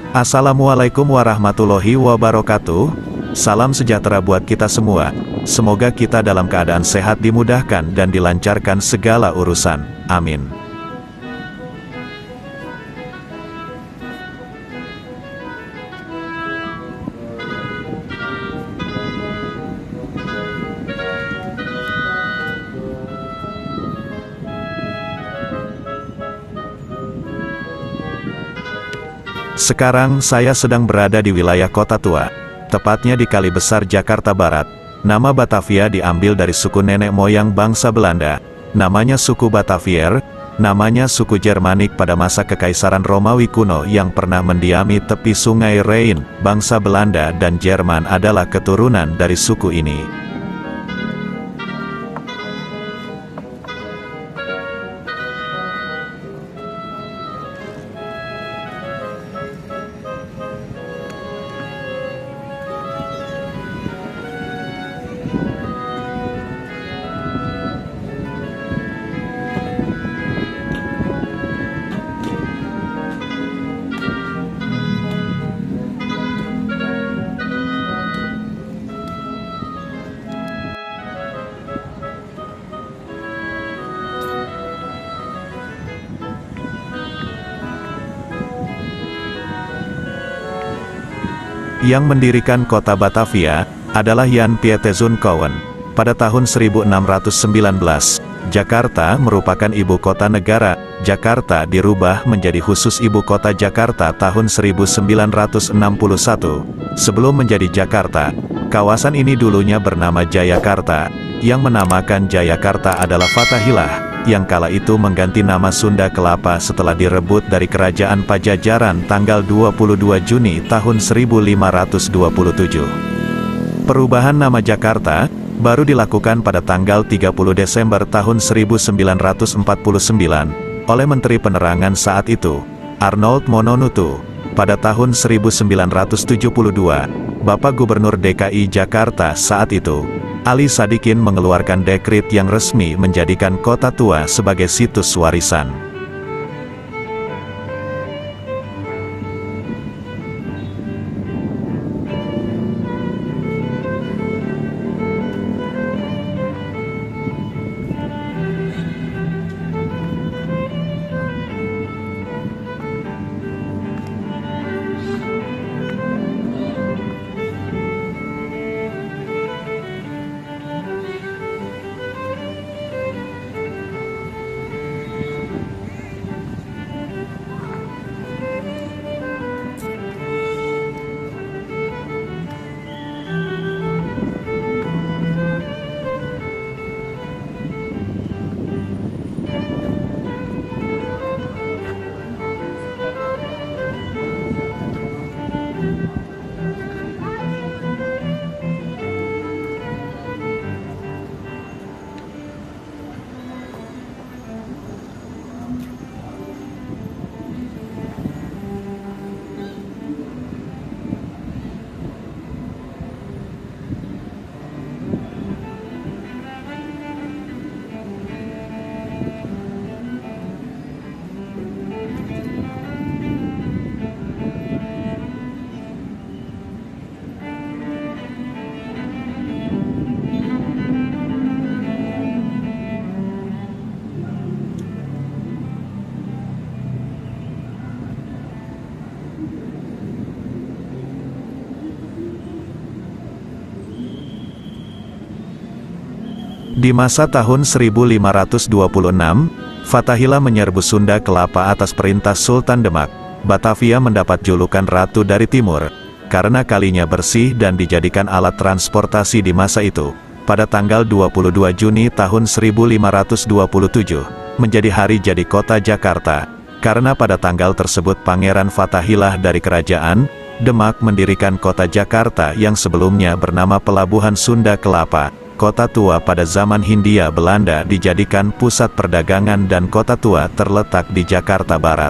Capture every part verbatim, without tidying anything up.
Assalamualaikum warahmatullahi wabarakatuh. Salam sejahtera buat kita semua. Semoga kita dalam keadaan sehat, dimudahkan dan dilancarkan segala urusan. Amin. Sekarang saya sedang berada di wilayah Kota Tua, tepatnya di Kali Besar, Jakarta Barat. Nama Batavia diambil dari suku nenek moyang bangsa Belanda. Namanya suku Batavier, namanya suku Jermanik pada masa Kekaisaran Romawi kuno yang pernah mendiami tepi Sungai Rhine. Bangsa Belanda dan Jerman adalah keturunan dari suku ini. Yang mendirikan kota Batavia adalah Jan Pieterszoon Coen. Pada tahun seribu enam ratus sembilan belas, Jakarta merupakan ibu kota negara. Jakarta dirubah menjadi khusus ibu kota Jakarta tahun seribu sembilan ratus enam puluh satu. Sebelum menjadi Jakarta, kawasan ini dulunya bernama Jayakarta. Yang menamakan Jayakarta adalah Fathahilah, yang kala itu mengganti nama Sunda Kelapa setelah direbut dari Kerajaan Pajajaran tanggal dua puluh dua Juni tahun seribu lima ratus dua puluh tujuh. Perubahan nama Jakarta baru dilakukan pada tanggal tiga puluh Desember tahun seribu sembilan ratus empat puluh sembilan oleh Menteri Penerangan saat itu, Arnold Mononutu. Pada tahun seribu sembilan ratus tujuh puluh dua, Bapak Gubernur D K I Jakarta saat itu, Ali Sadikin, mengeluarkan dekret yang resmi menjadikan Kota Tua sebagai situs warisan. Di masa tahun seribu lima ratus dua puluh enam, Fathahilah menyerbu Sunda Kelapa atas perintah Sultan Demak. Batavia mendapat julukan Ratu dari Timur, karena kalinya bersih dan dijadikan alat transportasi di masa itu. Pada tanggal dua puluh dua Juni tahun seribu lima ratus dua puluh tujuh, menjadi hari jadi kota Jakarta. Karena pada tanggal tersebut Pangeran Fathahilah dari Kerajaan Demak mendirikan kota Jakarta yang sebelumnya bernama Pelabuhan Sunda Kelapa. Kota Tua pada zaman Hindia Belanda dijadikan pusat perdagangan dan Kota Tua terletak di Jakarta Barat.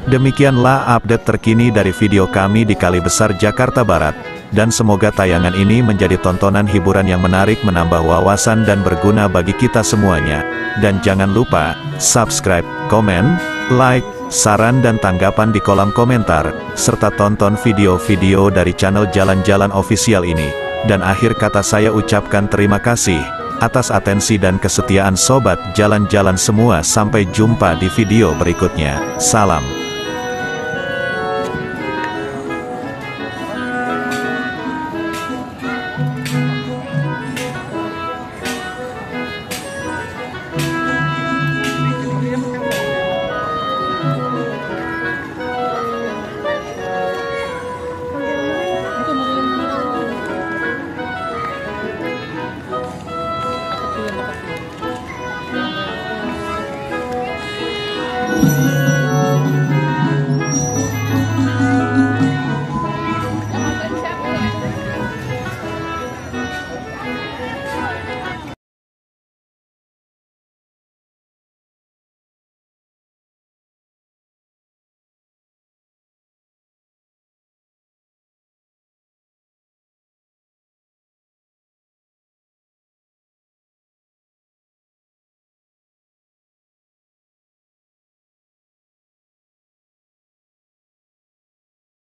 Demikianlah update terkini dari video kami di Kali Besar, Jakarta Barat, dan semoga tayangan ini menjadi tontonan hiburan yang menarik, menambah wawasan dan berguna bagi kita semuanya. Dan jangan lupa, subscribe, komen, like, saran dan tanggapan di kolom komentar, serta tonton video-video dari channel Jalan-Jalan Official ini. Dan akhir kata saya ucapkan terima kasih atas atensi dan kesetiaan sobat jalan-jalan semua. Sampai jumpa di video berikutnya. Salam.